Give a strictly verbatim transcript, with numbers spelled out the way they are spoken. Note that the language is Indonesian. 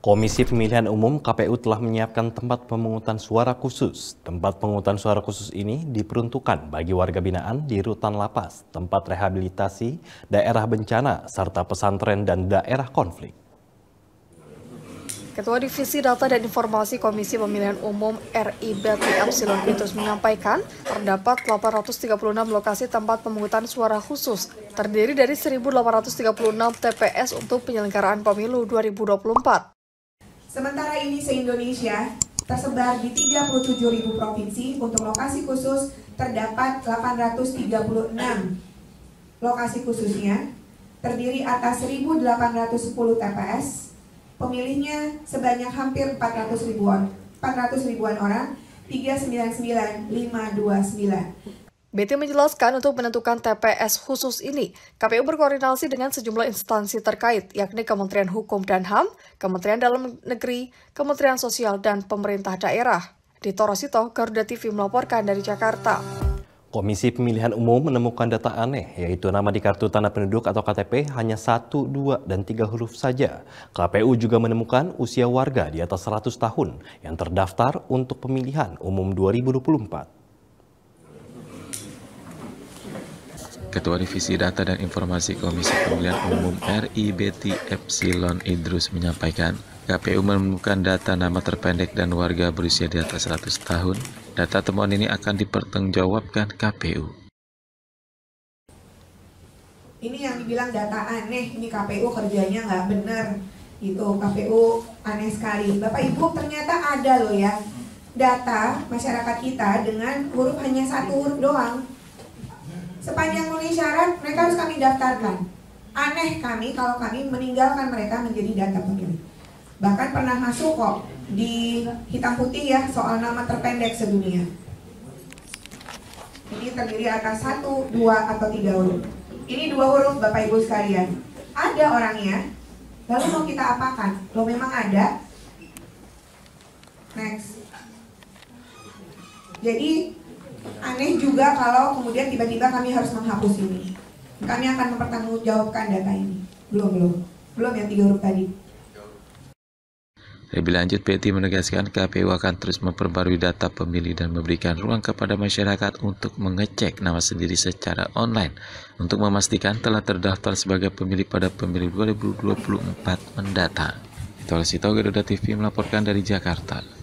Komisi Pemilihan Umum K P U telah menyiapkan tempat pemungutan suara khusus. Tempat pemungutan suara khusus ini diperuntukkan bagi warga binaan di rutan lapas, tempat rehabilitasi, daerah bencana, serta pesantren dan daerah konflik. Ketua Divisi Data dan Informasi Komisi Pemilihan Umum R I Betty Epsilon Idrus menyampaikan terdapat delapan ratus tiga puluh enam lokasi tempat pemungutan suara khusus, terdiri dari seribu delapan ratus tiga puluh enam T P S untuk penyelenggaraan pemilu dua ribu dua puluh empat. Sementara ini se-Indonesia tersebar di tiga puluh tujuh ribu provinsi. Untuk lokasi khusus terdapat delapan ratus tiga puluh enam lokasi khususnya, terdiri atas seribu delapan ratus sepuluh T P S, pemilihnya sebanyak hampir empat ratus ribuan, empat ratus ribuan orang, tiga sembilan sembilan lima dua sembilan. Betty menjelaskan untuk menentukan T P S khusus ini, K P U berkoordinasi dengan sejumlah instansi terkait, yakni Kementerian Hukum dan H A M, Kementerian Dalam Negeri, Kementerian Sosial, dan pemerintah daerah. Dito Rosito, Garuda T V melaporkan dari Jakarta. Komisi Pemilihan Umum menemukan data aneh, yaitu nama di kartu tanda penduduk atau K T P hanya satu, dua, dan tiga huruf saja. K P U juga menemukan usia warga di atas seratus tahun yang terdaftar untuk pemilihan umum dua ribu dua puluh empat. Ketua Divisi Data dan Informasi Komisi Pemilihan Umum R I Betty Epsilon Idrus menyampaikan, K P U menemukan data nama terpendek dan warga berusia di atas seratus tahun. Data temuan ini akan dipertanggungjawabkan K P U. Ini yang dibilang data aneh, ini K P U kerjanya nggak benar. Itu K P U aneh sekali. Bapak Ibu, ternyata ada loh ya data masyarakat kita dengan huruf hanya satu huruf doang. Sepanjang memenuhi syarat, mereka harus kami daftarkan. Aneh kami kalau kami meninggalkan mereka menjadi data pemilih. Bahkan pernah masuk kok di hitam putih ya soal nama terpendek sedunia. Ini terdiri atas satu, dua, atau tiga huruf. Ini dua huruf Bapak Ibu sekalian. Ada orangnya, lalu mau kita apakan? Lo memang ada. Next. Jadi aneh juga kalau kemudian tiba-tiba kami harus menghapus ini. Kami akan mempertanggungjawabkan data ini. Belum, belum. Belum yang tiga huruf tadi. Lebih lanjut, Betty menegaskan K P U akan terus memperbarui data pemilih dan memberikan ruang kepada masyarakat untuk mengecek nama sendiri secara online untuk memastikan telah terdaftar sebagai pemilih pada pemilu dua ribu dua puluh empat mendatang. Dito Rosito, Garuda T V melaporkan dari Jakarta.